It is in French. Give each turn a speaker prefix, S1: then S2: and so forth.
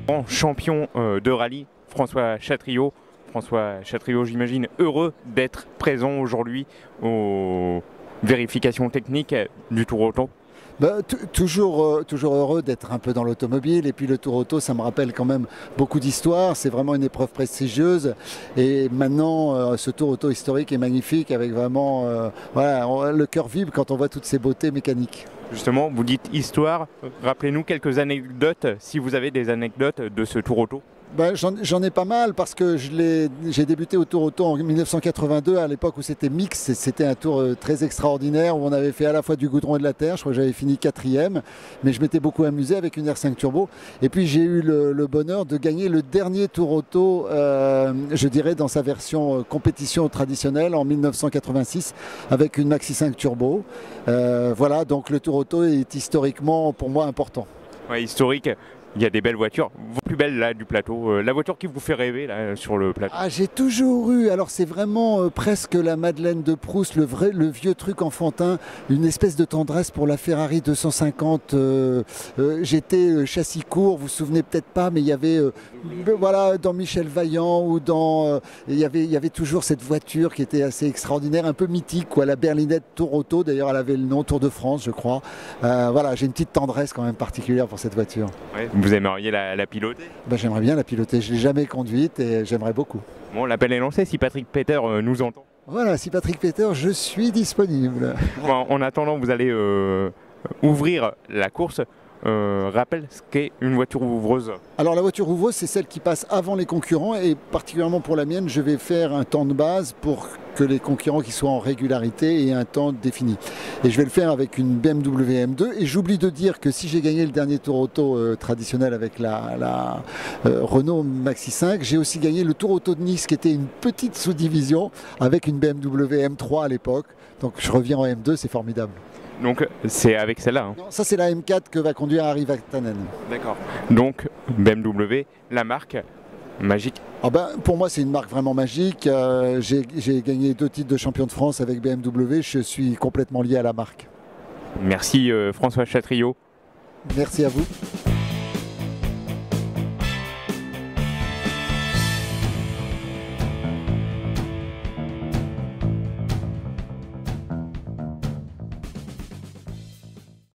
S1: Champion de rallye, François Chatriot. François Chatriot, j'imagine, heureux d'être présent aujourd'hui aux vérifications techniques du Tour Auto.
S2: Toujours heureux d'être un peu dans l'automobile, et puis le Tour Auto, ça me rappelle quand même beaucoup d'histoire. C'est vraiment une épreuve prestigieuse, et maintenant ce Tour Auto historique est magnifique, avec vraiment voilà, le cœur vibre quand on voit toutes ces beautés mécaniques.
S1: Justement, vous dites histoire, rappelez-nous quelques anecdotes, si vous avez des anecdotes de ce Tour Auto.
S2: J'en ai pas mal, parce que j'ai débuté au Tour Auto en 1982, à l'époque où c'était mix. C'était un tour très extraordinaire où on avait fait à la fois du goudron et de la terre. Je crois que j'avais fini 4e, mais je m'étais beaucoup amusé avec une R5 Turbo. Et puis j'ai eu le bonheur de gagner le dernier Tour Auto, je dirais dans sa version compétition traditionnelle, en 1986 avec une Maxi 5 Turbo. Voilà, donc le Tour Auto est historiquement pour moi important.
S1: Ouais, historique. Il y a des belles voitures, vos plus belles là du plateau, la voiture qui vous fait rêver là sur le plateau.
S2: Ah, j'ai toujours eu, alors c'est vraiment presque la Madeleine de Proust, le vieux truc enfantin, une espèce de tendresse pour la Ferrari 250. J'étais châssis court, vous vous souvenez peut-être pas, mais il y avait voilà, dans Michel Vaillant ou dans il y avait toujours cette voiture qui était assez extraordinaire, un peu mythique, quoi, la berlinette Tour Auto. D'ailleurs elle avait le nom Tour de France, je crois. Voilà, j'ai une petite tendresse quand même particulière pour cette voiture.
S1: Ouais. Vous aimeriez la piloter?
S2: J'aimerais bien la piloter, je ne l'ai jamais conduite et j'aimerais beaucoup.
S1: Bon, l'appel est lancé si Patrick Peter nous entend.
S2: Voilà, si Patrick Peter, je suis disponible.
S1: Bon, en attendant, vous allez ouvrir la course. Rappelle ce qu'est une voiture ouvreuse.
S2: Alors la voiture ouvreuse, c'est celle qui passe avant les concurrents, et particulièrement pour la mienne, je vais faire un temps de base pour que les concurrents qui soient en régularité aient un temps défini. Et je vais le faire avec une BMW M2, et j'oublie de dire que si j'ai gagné le dernier Tour Auto traditionnel avec la Renault Maxi 5, j'ai aussi gagné le Tour Auto de Nice, qui était une petite sous-division avec une BMW M3 à l'époque. Donc je reviens en M2, c'est formidable.
S1: Donc c'est avec celle-là. Hein.
S2: Non, ça c'est la M4 que va conduire Harry Vatanen.
S1: D'accord. Donc BMW, la marque magique.
S2: Pour moi c'est une marque vraiment magique. J'ai gagné 2 titres de champion de France avec BMW. Je suis complètement lié à la marque.
S1: Merci François Chatriot.
S2: Merci à vous.